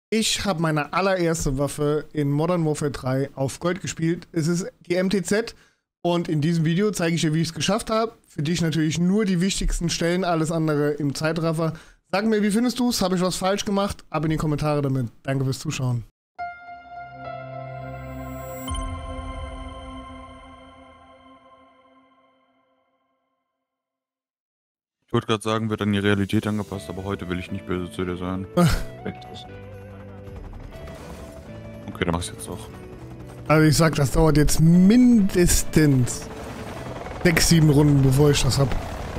Ich habe meine allererste Waffe in Modern Warfare 3 auf Gold gespielt. Es ist die MTZ und in diesem Video zeige ich dir, wie ich es geschafft habe. Für dich natürlich nur die wichtigsten Stellen, alles andere im Zeitraffer. Sag mir, wie findest du es? Habe ich was falsch gemacht? Ab in die Kommentare damit. Danke fürs Zuschauen. Ich wollte gerade sagen, wird an die Realität angepasst, aber heute will ich nicht böse zu dir sein. Okay, dann mach's jetzt auch. Also ich sag, das dauert jetzt mindestens 6, 7 Runden, bevor ich das hab.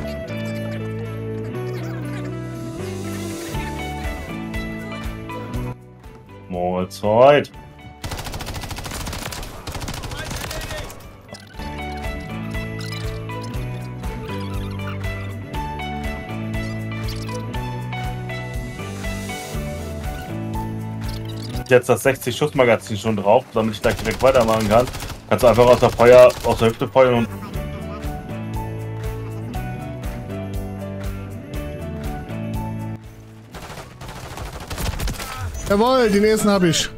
Mahlzeit. Jetzt das 60-Schuss-Magazin schon drauf, damit ich gleich direkt weitermachen kann. Kannst du einfach aus der Hüfte feuern und... Jawohl, den ersten habe ich.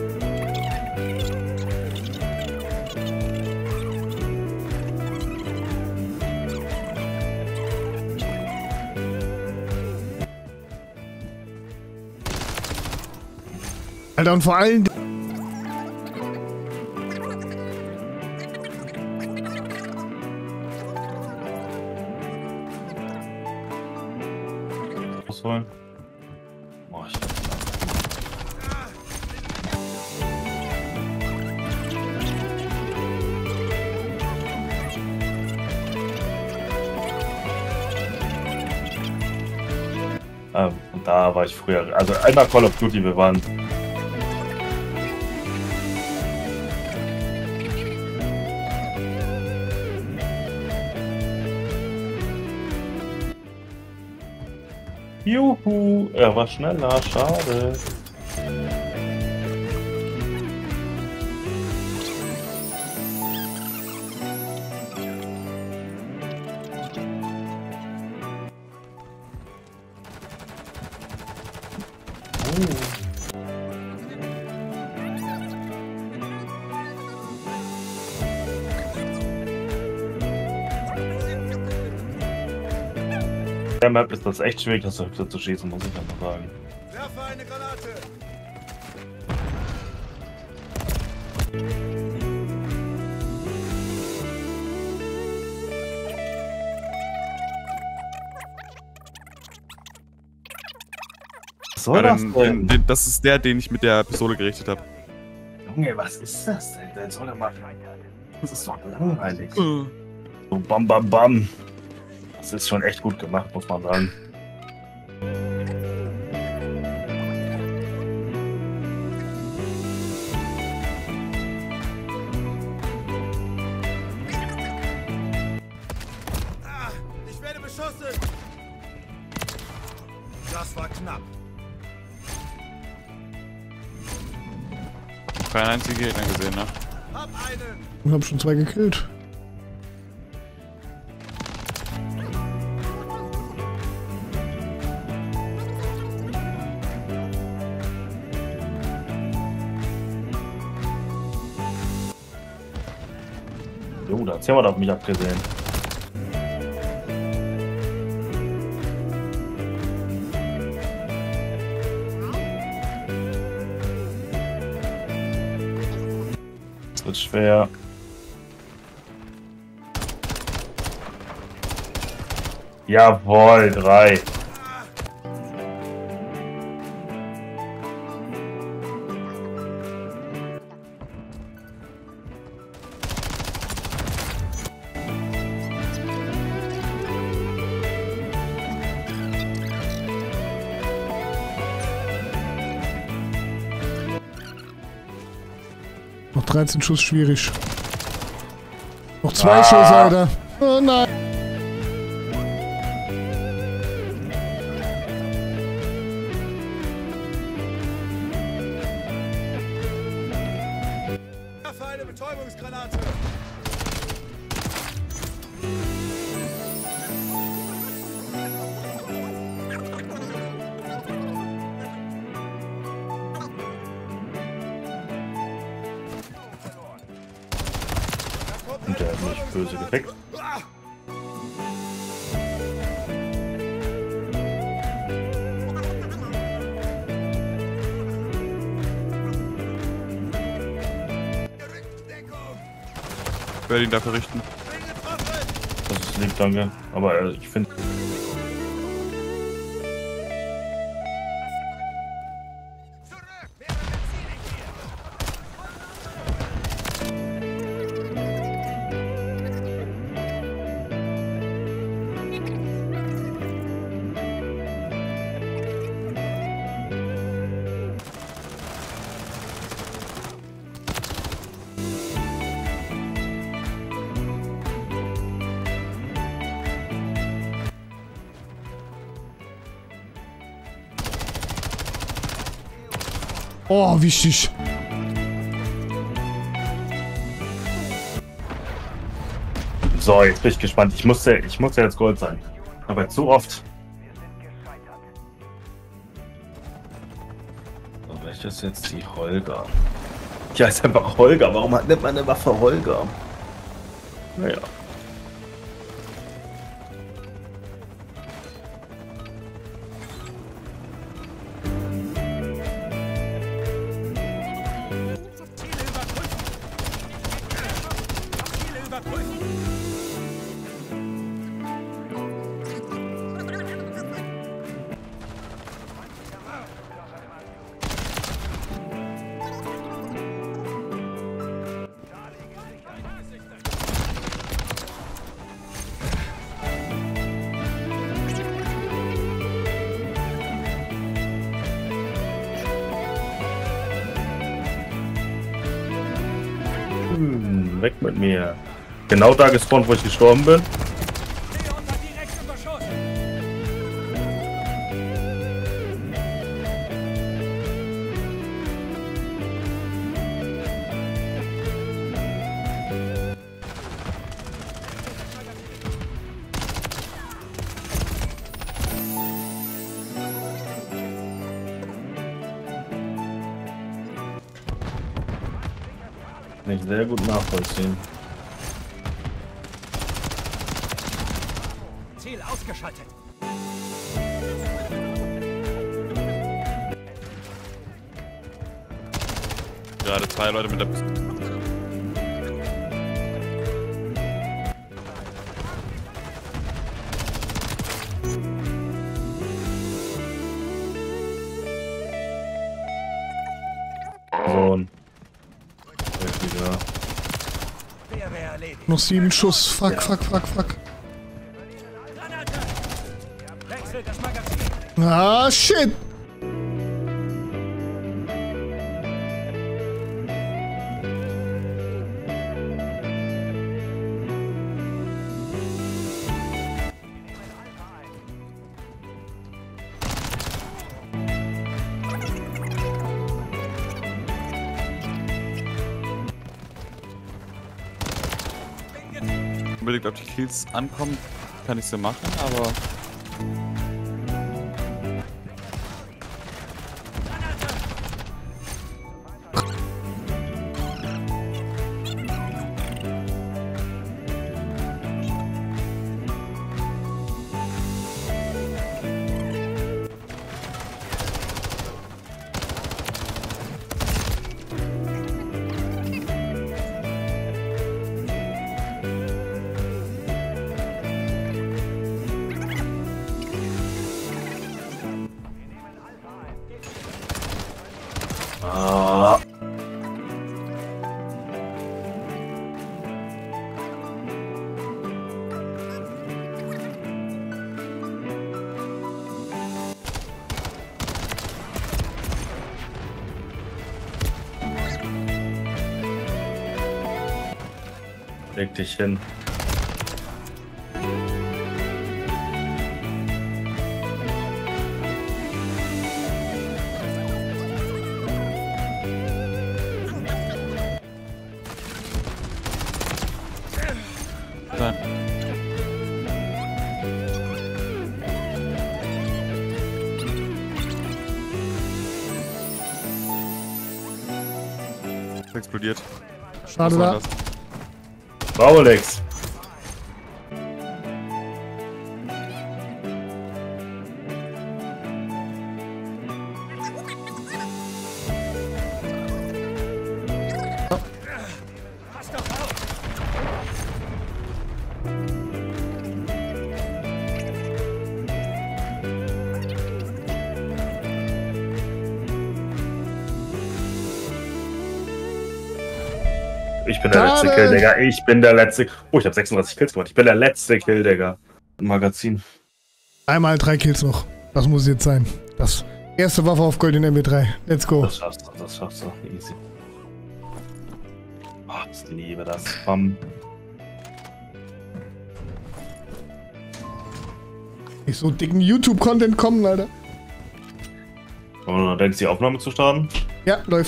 Alter, und vor allem... Ausholen. Boah, ich... Und da war ich früher, also einmal Call of Duty, wir waren... Juhu, er war schneller, schade. Der Map ist das echt schwierig, das Hüfte zu schießen, muss ich einfach sagen. Werfe eine Granate! Was soll das denn? Das ist der, den ich mit der Pistole gerichtet habe. Junge, was ist das denn? Der soll er mal... Das ist doch langweilig. So bam bam bam. Das ist schon echt gut gemacht, muss man sagen. Ich werde beschossen! Das war knapp. Kein einziger Gegner gesehen, ne? Hab einen! Ich hab schon 2 gekillt. Jo, da hat jemand auf mich abgesehen. Das wird schwer. Jawohl, 3. Noch 13 Schuss, schwierig. Noch 2 Schuss, Alter. Oh nein. Werfe eine Betäubungsgranate! Und der hat mich böse gefickt. Ich werde ihn dafür richten. Das ist lieb, danke. Aber ich finde... Oh, wichtig. So, jetzt bin ich gespannt. Ich muss ja jetzt Gold sein. Aber zu oft. So, welches ist jetzt die Holger? Ja, ist einfach Holger. Warum nimmt man eine Waffe Holger? Naja. Weg mit mir. Genau da gespawnt, wo ich gestorben bin. Kann ich sehr gut nachvollziehen. Ziel ausgeschaltet. Gerade 2 Leute mit der Pistole. So. Noch 7 Schuss. Fuck, fuck, fuck, fuck. Wechsel das Magazin. Ah, shit. Unbedingt auf die Kills ankommen, kann ich sie machen, aber Ah. Leg dich hin. dann. Explodiert. Schade Was war da. das? Bravo, Lex. Pass doch auf! Ich bin der letzte Kill, Digga. Ich bin der letzte. Oh, ich habe 36 Kills gemacht. Ich bin der letzte Kill, Digga. Magazin. Einmal 3 Kills noch. Das muss jetzt sein. Das erste Waffe auf Gold in MW3. Let's go. Das schaffst du, das schaffst du. Easy. Oh, ich liebe das. Bam. Nicht so dicken YouTube-Content kommen, Alter. Und denkst du, die Aufnahme zu starten? Ja, läuft.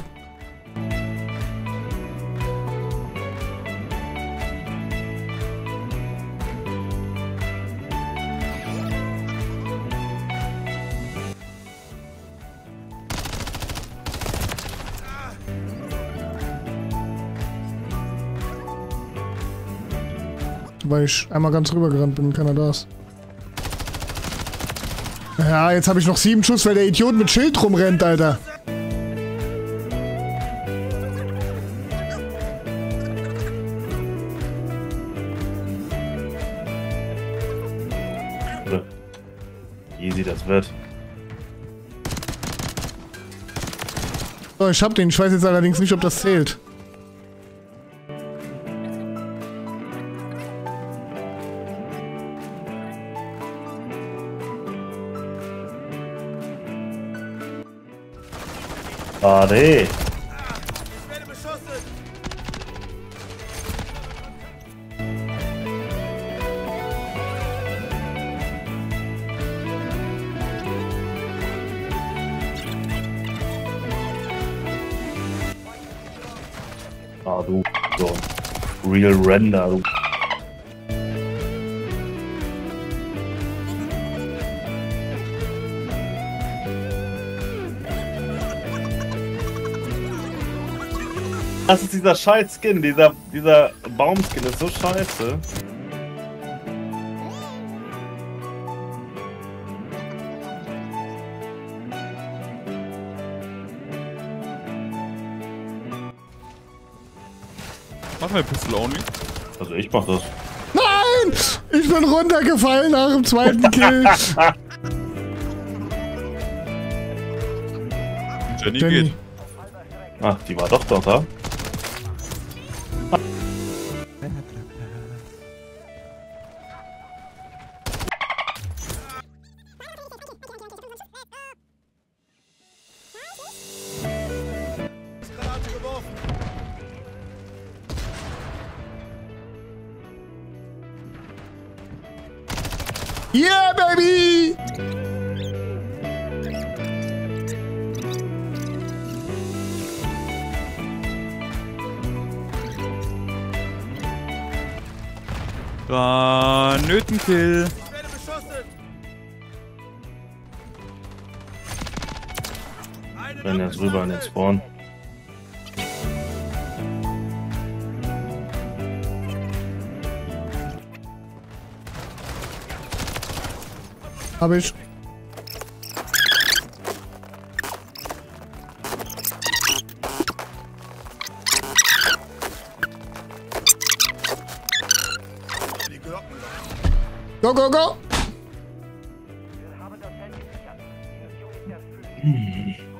Weil ich einmal ganz rübergerannt bin und keiner da ist. Ja, jetzt habe ich noch 7 Schuss, weil der Idiot mit Schild rumrennt, Alter. Easy, das wird. So, ich hab den. Ich weiß jetzt allerdings nicht, ob das zählt. Ade. Ich werde beschossen! Ah, du. So. Real Render, du. Das ist dieser Scheiß-Skin, dieser Baumskin ist so scheiße. Machen wir Pistol Only? Also ich mach das. Nein! Ich bin runtergefallen nach dem zweiten Kill. Jenny Jenny. geht. Ach, die war doch da. Granate geworfen! Yeah, baby! Nötenkill. Ich werde beschossen! Ich bin jetzt rüber in den Spawn. Hab ich. Die Glocken Go, go, go! Wir haben das Handy sichern. Die Mission ist erfüllt.